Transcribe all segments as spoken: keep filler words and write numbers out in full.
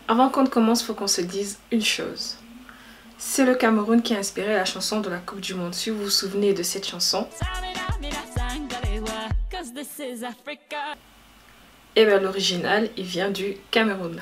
Avant qu'on ne commence, il faut qu'on se dise une chose. C'est le Cameroun qui a inspiré la chanson de la Coupe du Monde. Si vous vous souvenez de cette chanson, et bien l'original, il vient du Cameroun.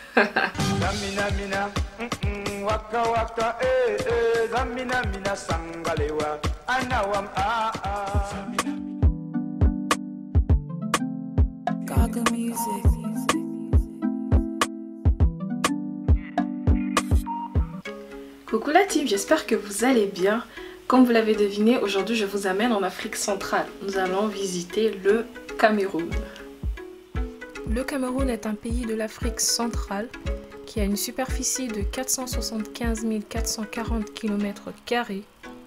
Coucou la team, j'espère que vous allez bien. Comme vous l'avez deviné, aujourd'hui je vous amène en Afrique centrale. Nous allons visiter le Cameroun. Le Cameroun est un pays de l'Afrique centrale qui a une superficie de quatre cent soixante-quinze mille quatre cent quarante kilomètres carrés.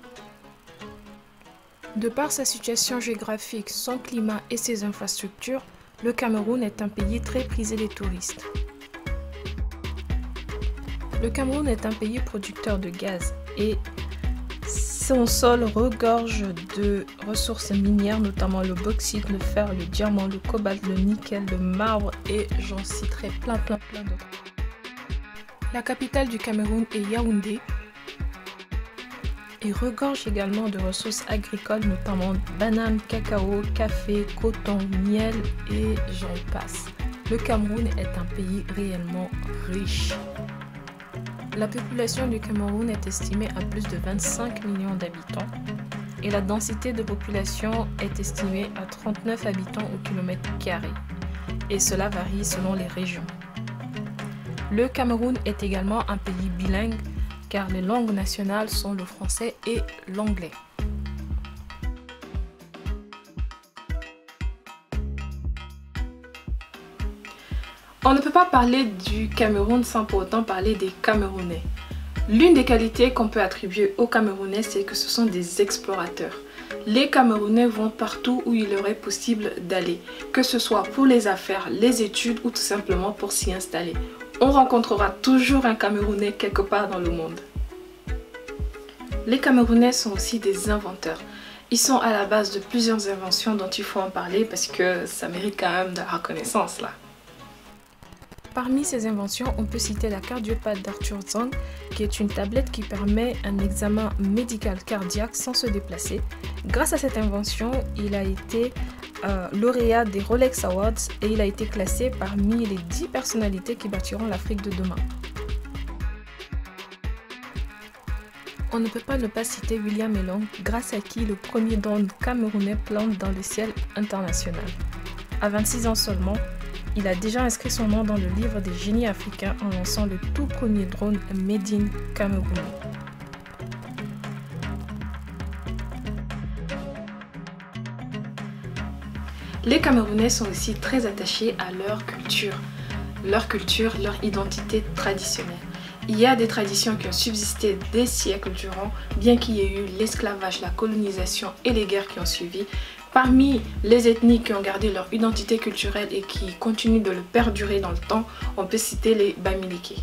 De par sa situation géographique, son climat et ses infrastructures, le Cameroun est un pays très prisé des touristes. Le Cameroun est un pays producteur de gaz et son sol regorge de ressources minières, notamment le bauxite, le fer, le diamant, le cobalt, le nickel, le marbre et j'en citerai plein plein plein d'autres. La capitale du Cameroun est Yaoundé et regorge également de ressources agricoles, notamment bananes, cacao, café, coton, miel et j'en passe. Le Cameroun est un pays réellement riche. La population du Cameroun est estimée à plus de vingt-cinq millions d'habitants et la densité de population est estimée à trente-neuf habitants au kilomètre carré et cela varie selon les régions. Le Cameroun est également un pays bilingue car les langues nationales sont le français et l'anglais. On ne peut pas parler du Cameroun sans pour autant parler des Camerounais. L'une des qualités qu'on peut attribuer aux Camerounais, c'est que ce sont des explorateurs. Les Camerounais vont partout où il leur est possible d'aller, que ce soit pour les affaires, les études ou tout simplement pour s'y installer. On rencontrera toujours un Camerounais quelque part dans le monde. Les Camerounais sont aussi des inventeurs. Ils sont à la base de plusieurs inventions dont il faut en parler parce que ça mérite quand même de la reconnaissance là. Parmi ces inventions, on peut citer la cardiopathe d'Arthur Zong, qui est une tablette qui permet un examen médical cardiaque sans se déplacer. Grâce à cette invention, il a été euh, lauréat des Rolex Awards et il a été classé parmi les dix personnalités qui bâtiront l'Afrique de demain. On ne peut pas ne pas citer William Elong, grâce à qui le premier drone camerounais plante dans le ciel international. À vingt-six ans seulement, il a déjà inscrit son nom dans le livre des génies africains en lançant le tout premier drone Made in Cameroun. Les Camerounais sont aussi très attachés à leur culture, leur culture, leur identité traditionnelle. Il y a des traditions qui ont subsisté des siècles durant, bien qu'il y ait eu l'esclavage, la colonisation et les guerres qui ont suivi. Parmi les ethnies qui ont gardé leur identité culturelle et qui continuent de le perdurer dans le temps, on peut citer les Bamileke.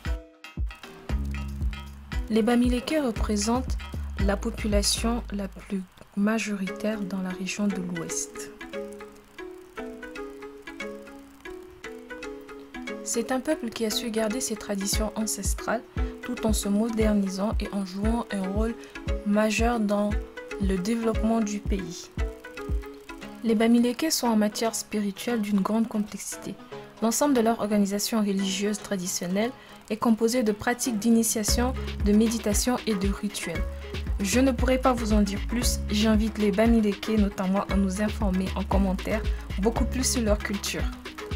Les Bamileke représentent la population la plus majoritaire dans la région de l'Ouest. C'est un peuple qui a su garder ses traditions ancestrales tout en se modernisant et en jouant un rôle majeur dans le développement du pays. Les Bamileke sont en matière spirituelle d'une grande complexité. L'ensemble de leur organisation religieuse traditionnelle est composé de pratiques d'initiation, de méditation et de rituels. Je ne pourrai pas vous en dire plus, j'invite les Bamileke notamment à nous informer en commentaire beaucoup plus sur leur culture.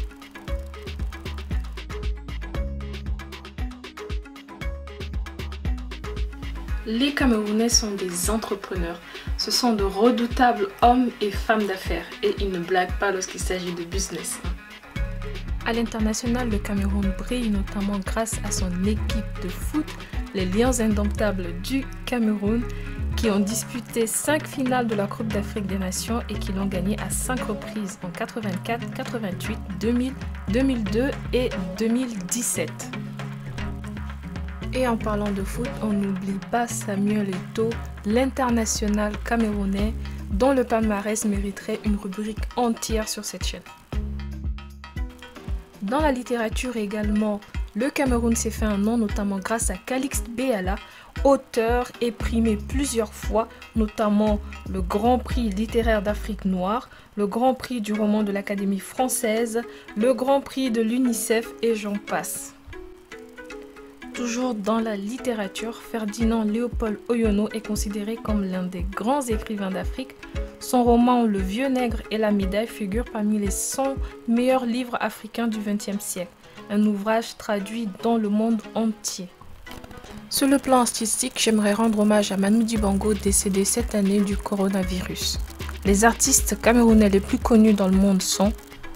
Les Camerounais sont des entrepreneurs. Ce sont de redoutables hommes et femmes d'affaires et ils ne blaguent pas lorsqu'il s'agit de business. À l'international, le Cameroun brille notamment grâce à son équipe de foot, les Lions indomptables du Cameroun, qui ont disputé cinq finales de la Coupe d'Afrique des Nations et qui l'ont gagné à cinq reprises en quatre-vingt-quatre, quatre-vingt-huit, deux mille, deux mille deux et deux mille dix-sept. Et en parlant de foot, on n'oublie pas Samuel Eto'o, l'international camerounais, dont le palmarès mériterait une rubrique entière sur cette chaîne. Dans la littérature également, Le Cameroun s'est fait un nom notamment grâce à Calixte Béala, auteur et primé plusieurs fois, notamment le Grand Prix littéraire d'Afrique noire, le Grand Prix du roman de l'Académie française, le Grand Prix de l'UNICEF et j'en passe. Toujours dans la littérature, Ferdinand Léopold Oyono est considéré comme l'un des grands écrivains d'Afrique. Son roman Le Vieux Nègre et la médaille figure parmi les cent meilleurs livres africains du vingtième siècle, un ouvrage traduit dans le monde entier. Sur le plan artistique, j'aimerais rendre hommage à Manu Dibango, décédé cette année du coronavirus. Les artistes camerounais les plus connus dans le monde sont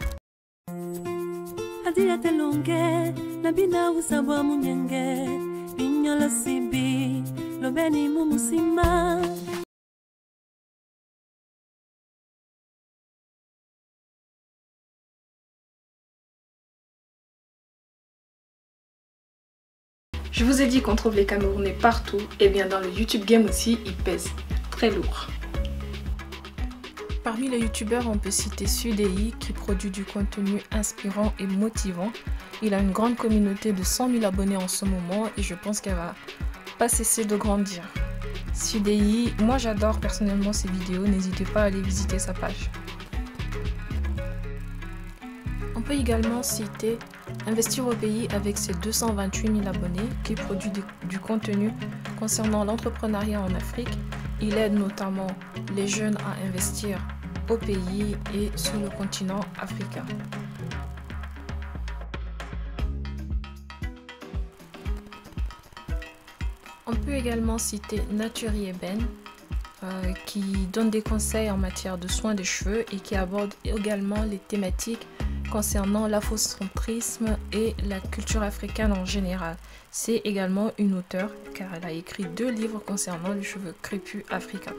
Je vous ai dit qu'on trouve les Camerounais partout, et bien dans le YouTube Game aussi, ils pèsent très lourd. Parmi les youtubeurs, on peut citer Sudei qui produit du contenu inspirant et motivant. Il a une grande communauté de cent mille abonnés en ce moment et je pense qu'elle va pas cesser de grandir. Sudei, moi j'adore personnellement ses vidéos, n'hésitez pas à aller visiter sa page. On peut également citer Investir au pays avec ses deux cent vingt-huit mille abonnés qui produit du, du contenu concernant l'entrepreneuriat en Afrique. Il aide notamment les jeunes à investir au pays et sur le continent africain. On peut également citer Naturi Eben euh, qui donne des conseils en matière de soins des cheveux et qui aborde également les thématiques concernant l'afrocentrisme et la culture africaine en général. C'est également une auteure car elle a écrit deux livres concernant les cheveux crépus africains.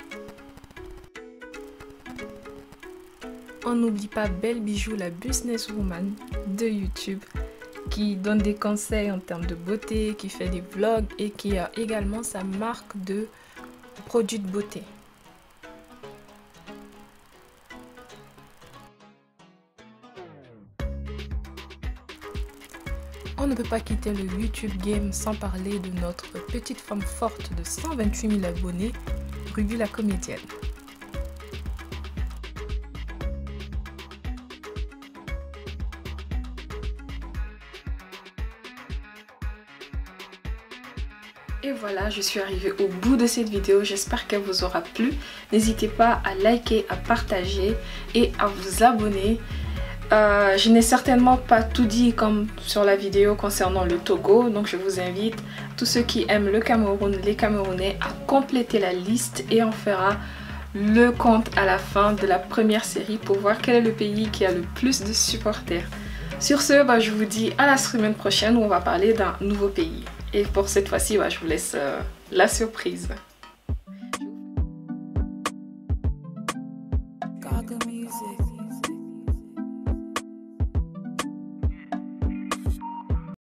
On n'oublie pas Belle Bijou, la businesswoman de YouTube, qui donne des conseils en termes de beauté, qui fait des vlogs et qui a également sa marque de produits de beauté. On ne peut pas quitter le YouTube Game sans parler de notre petite femme forte de cent vingt-huit mille abonnés, Ruby la comédienne. Et voilà, je suis arrivée au bout de cette vidéo, j'espère qu'elle vous aura plu. N'hésitez pas à liker, à partager et à vous abonner. Euh, je n'ai certainement pas tout dit comme sur la vidéo concernant le Togo, donc je vous invite, tous ceux qui aiment le Cameroun, les Camerounais, à compléter la liste et on fera le compte à la fin de la première série pour voir quel est le pays qui a le plus de supporters. Sur ce, bah, je vous dis à la semaine prochaine où on va parler d'un nouveau pays. Et pour cette fois-ci, bah, je vous laisse euh, la surprise. Gaga music.